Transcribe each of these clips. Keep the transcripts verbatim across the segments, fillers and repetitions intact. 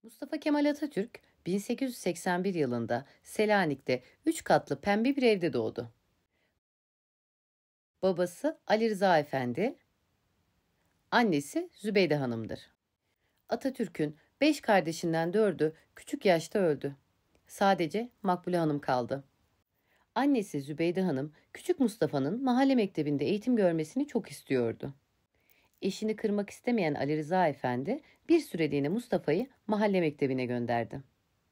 Mustafa Kemal Atatürk bin sekiz yüz seksen bir yılında Selanik'te üç katlı pembe bir evde doğdu. Babası Ali Rıza Efendi, annesi Zübeyde Hanım'dır. Atatürk'ün beş kardeşinden dördü küçük yaşta öldü. Sadece Makbule Hanım kaldı. Annesi Zübeyde Hanım, küçük Mustafa'nın mahalle mektebinde eğitim görmesini çok istiyordu. Eşini kırmak istemeyen Ali Rıza Efendi bir süreliğine Mustafa'yı mahalle mektebine gönderdi.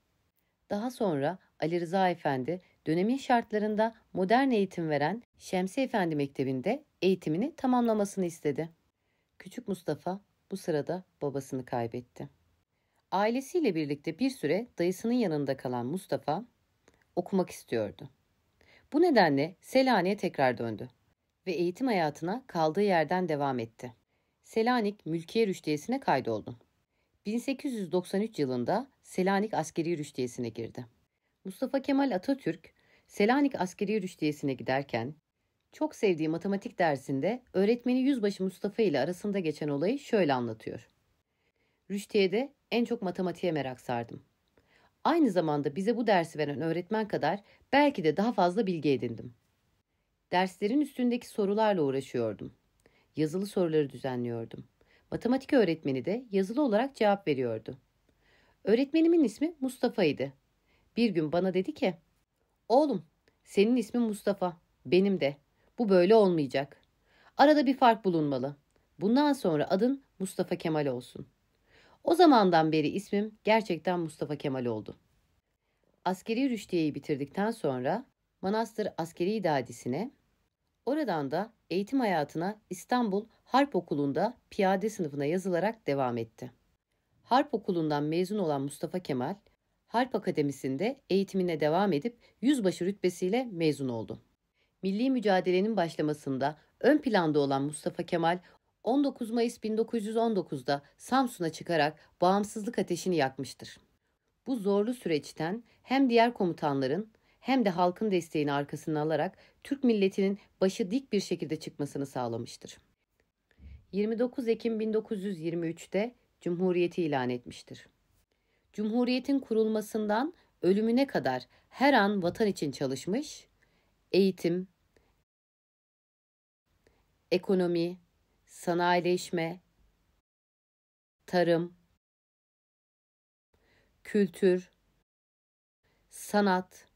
Daha sonra Ali Rıza Efendi dönemin şartlarında modern eğitim veren Şemsi Efendi Mektebi'nde eğitimini tamamlamasını istedi. Küçük Mustafa bu sırada babasını kaybetti. Ailesiyle birlikte bir süre dayısının yanında kalan Mustafa okumak istiyordu. Bu nedenle Selanik'e tekrar döndü ve eğitim hayatına kaldığı yerden devam etti. Selanik Mülkiye Rüştiyesi'ne kaydoldu. bin sekiz yüz doksan üç yılında Selanik Askeri Rüştiyesi'ne girdi. Mustafa Kemal Atatürk, Selanik Askeri Rüştiyesi'ne giderken, çok sevdiği matematik dersinde öğretmeni Yüzbaşı Mustafa ile arasında geçen olayı şöyle anlatıyor. Rüştiye'de en çok matematiğe merak sardım. Aynı zamanda bize bu dersi veren öğretmen kadar belki de daha fazla bilgi edindim. Derslerin üstündeki sorularla uğraşıyordum. Yazılı soruları düzenliyordum. Matematik öğretmeni de yazılı olarak cevap veriyordu. Öğretmenimin ismi Mustafa'ydı. Bir gün bana dedi ki, "Oğlum, senin ismin Mustafa, benim de. Bu böyle olmayacak. Arada bir fark bulunmalı. Bundan sonra adın Mustafa Kemal olsun." O zamandan beri ismim gerçekten Mustafa Kemal oldu. Askeri rüştiyeyi bitirdikten sonra Manastır Askeri İdadisi'ne, oradan da eğitim hayatına İstanbul Harp Okulu'nda piyade sınıfına yazılarak devam etti. Harp Okulu'ndan mezun olan Mustafa Kemal, Harp Akademisi'nde eğitimine devam edip yüzbaşı rütbesiyle mezun oldu. Milli mücadelenin başlamasında ön planda olan Mustafa Kemal, on dokuz Mayıs bin dokuz yüz on dokuzda Samsun'a çıkarak bağımsızlık ateşini yakmıştır. Bu zorlu süreçten hem diğer komutanların hem de halkın desteğini arkasına alarak Türk milletinin başı dik bir şekilde çıkmasını sağlamıştır. yirmi dokuz Ekim bin dokuz yüz yirmi üçte Cumhuriyeti ilan etmiştir. Cumhuriyetin kurulmasından ölümüne kadar her an vatan için çalışmış, eğitim, ekonomi, sanayileşme, tarım, kültür, sanat,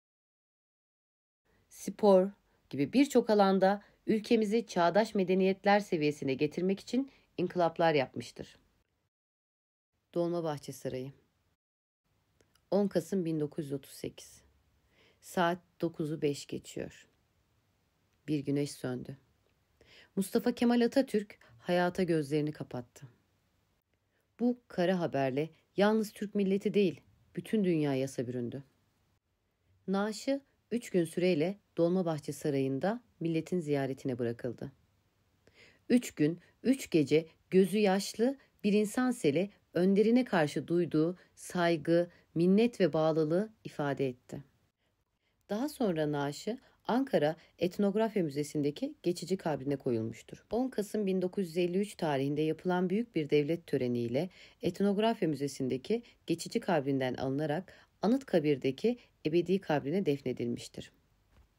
spor gibi birçok alanda ülkemizi çağdaş medeniyetler seviyesine getirmek için inkılaplar yapmıştır. Dolmabahçe Sarayı on Kasım bin dokuz yüz otuz sekiz. Saat dokuzu beş geçiyor. Bir güneş söndü. Mustafa Kemal Atatürk hayata gözlerini kapattı. Bu kara haberle yalnız Türk milleti değil, bütün dünya yasa büründü. Naaşı üç gün süreyle Dolmabahçe Sarayı'nda milletin ziyaretine bırakıldı. Üç gün, üç gece gözü yaşlı bir insan seli önderine karşı duyduğu saygı, minnet ve bağlılığı ifade etti. Daha sonra naaşı Ankara Etnografya Müzesi'ndeki geçici kabrine koyulmuştur. on Kasım bin dokuz yüz elli üç tarihinde yapılan büyük bir devlet töreniyle Etnografya Müzesi'ndeki geçici kabrinden alınarak Anıtkabir'deki ebedi kabrine defnedilmiştir.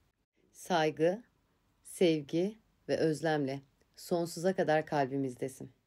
Saygı, sevgi ve özlemle sonsuza kadar kalbimizdesin.